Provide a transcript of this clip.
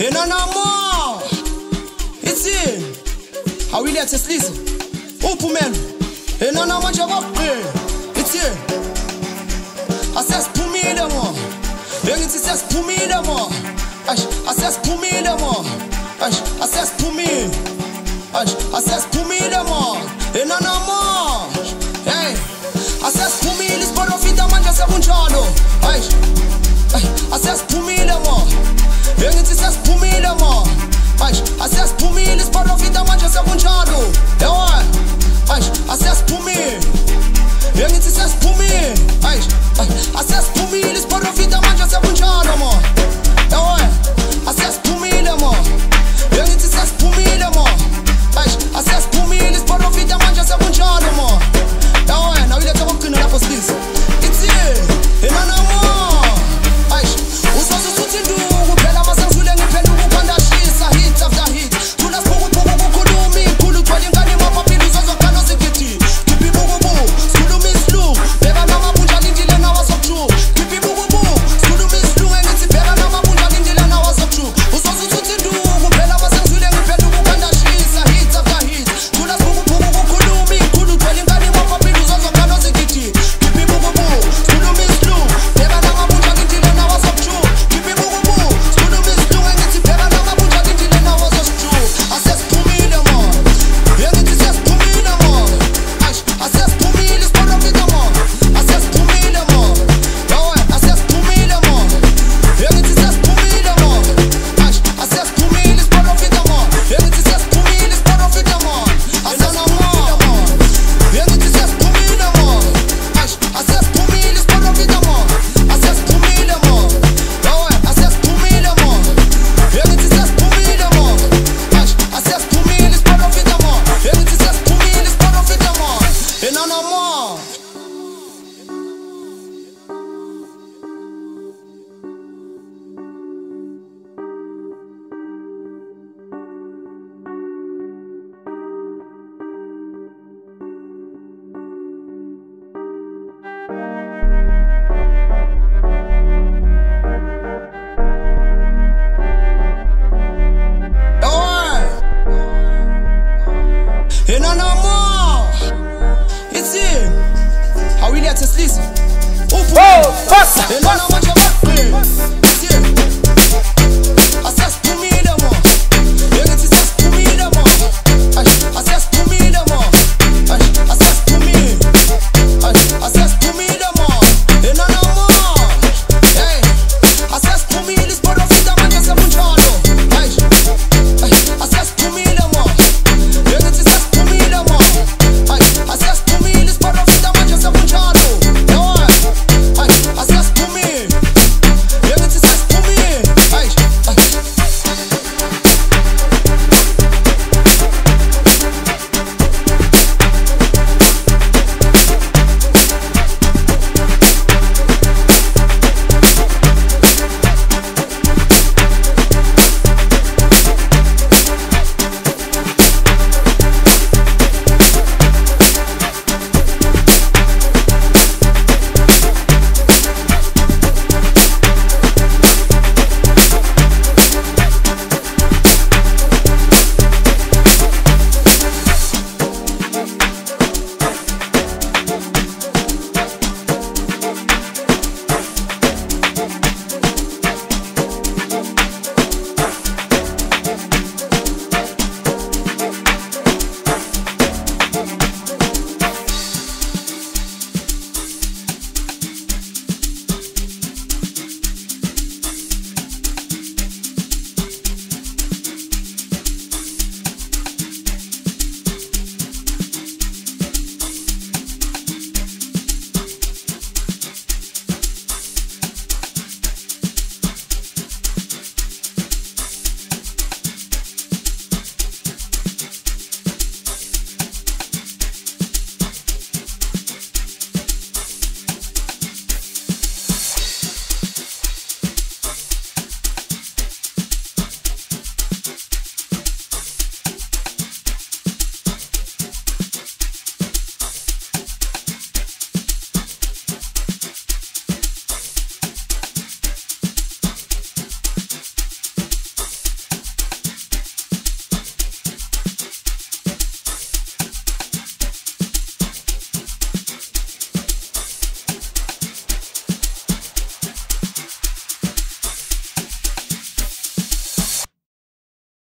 Et non, non, moi. Ici. Ah oui, let's listen. Oh, pour men. Et non, non, moi, j'ai repris. Ici. Ah, c'est pour moi, de moi. Et ici, c'est pour moi, de moi. Ah, c'est pour moi, de moi. Ah, c'est pour moi. Ah, c'est pour moi, de moi. Et non, non, moi. Hey. Ah, c'est pour moi, les sports fit à manger, c'est bon, chado. Ay, access pour moi, de moi. Et ici, c'est pour moi, de moi. Access pour moi, les sports fit à manger, c'est bon, chado. Et ouais. Access pour moi. Et ici, c'est pour moi. Access pour moi, les sports fit à manger, c'est bon, chado, moi. Et ouais. Access pour moi, de moi. Et ici, c'est pour moi, de moi. Access pour moi, les sports fit à manger, c'est bon, chado, moi. Et ouais. Now, il est encore que nous la police. It's here. Et non, non, moi. Os nossos sutin duro, pela maçã zulha ni pelu quando a xisa, hit after hit. Tu nas pouco kulumi, kulu twalinga ni mama pilu zozo kano zikiti. Kipi bubu, skulu mislu, pela na mabunja lindile na wasokchu. Kipi bubu, skulu mislu, engiti pela na mabunja lindile na wasokchu. Os nossos sutin duro, pela maçã zulha ni pelu quando a xisa, hit after hit. Tu nas pouco kulumi, kulu twalinga ni mama pilu zozo kano zikiti. Kipi bubu, skulu mislu, pela na mabunja lindile na wasokchu. Et non, non, moi. Ici. Ah oui, let's listen. Oh, fuck. Et non, non, moi.